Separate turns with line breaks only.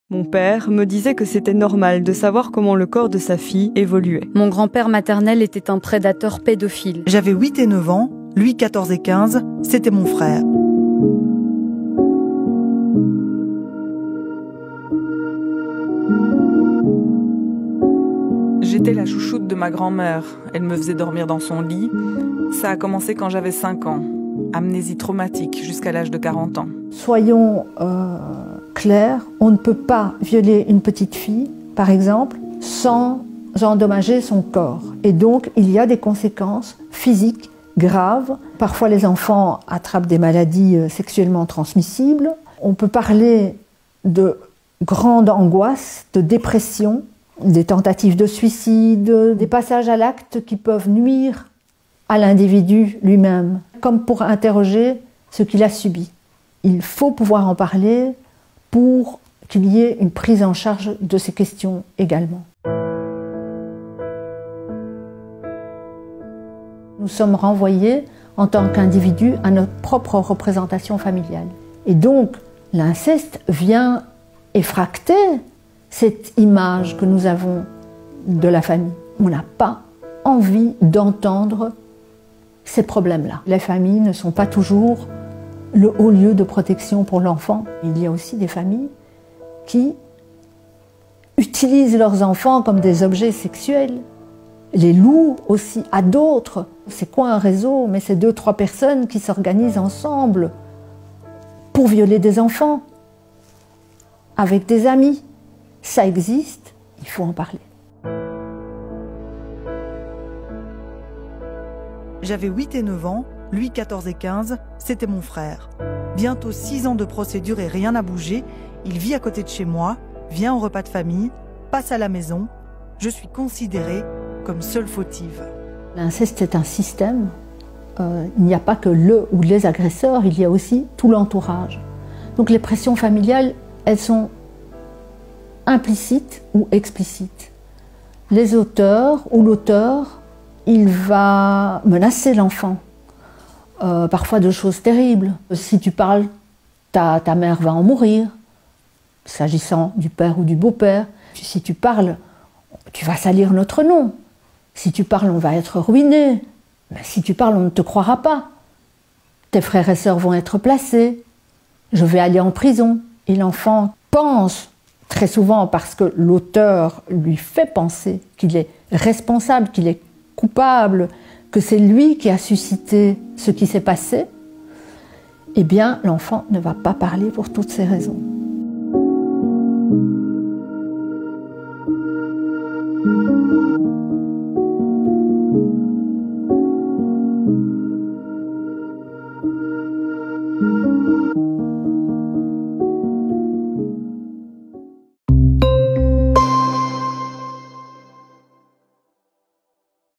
Mon père me disait que c'était normal de savoir comment le corps de sa fille évoluait.
Mon grand-père maternel était un prédateur pédophile.
J'avais 8 et 9 ans, lui 14 et 15, c'était mon frère.
J'étais la chouchoute de ma grand-mère. Elle me faisait dormir dans son lit. Ça a commencé quand j'avais 5 ans. Amnésie traumatique jusqu'à l'âge de 40 ans.
Soyons clairs, on ne peut pas violer une petite fille, par exemple, sans endommager son corps. Et donc, il y a des conséquences physiques graves. Parfois, les enfants attrapent des maladies sexuellement transmissibles. On peut parler de grande angoisse, de dépression, des tentatives de suicide, des passages à l'acte qui peuvent nuire à l'individu lui-même, comme pour interroger ce qu'il a subi. Il faut pouvoir en parler pour qu'il y ait une prise en charge de ces questions également. Nous sommes renvoyés en tant qu'individus à notre propre représentation familiale. Et donc, l'inceste vient effracter cette image que nous avons de la famille. On n'a pas envie d'entendre ces problèmes-là. Les familles ne sont pas toujours le haut lieu de protection pour l'enfant. Il y a aussi des familles qui utilisent leurs enfants comme des objets sexuels, les louent aussi à d'autres. C'est quoi un réseau? Mais c'est 2-3 personnes qui s'organisent ensemble pour violer des enfants, avec des amis. Ça existe, il faut en parler.
J'avais 8 et 9 ans, lui 14 et 15, c'était mon frère. Bientôt 6 ans de procédure et rien n'a bougé. Il vit à côté de chez moi, vient au repas de famille, passe à la maison. Je suis considérée comme seule fautive.
L'inceste est un système. Il n'y a pas que le ou les agresseurs, il y a aussi tout l'entourage. Donc les pressions familiales, elles sont implicites ou explicites. Les auteurs ou l'auteur, il va menacer l'enfant, parfois de choses terribles. Si tu parles, ta mère va en mourir, s'agissant du père ou du beau-père. Si tu parles, tu vas salir notre nom. Si tu parles, on va être ruiné. Mais si tu parles, on ne te croira pas. Tes frères et sœurs vont être placés. Je vais aller en prison. Et l'enfant pense, très souvent parce que l'auteur lui fait penser qu'il est responsable, qu'il est coupable, que c'est lui qui a suscité ce qui s'est passé, eh bien, l'enfant ne va pas parler pour toutes ces raisons.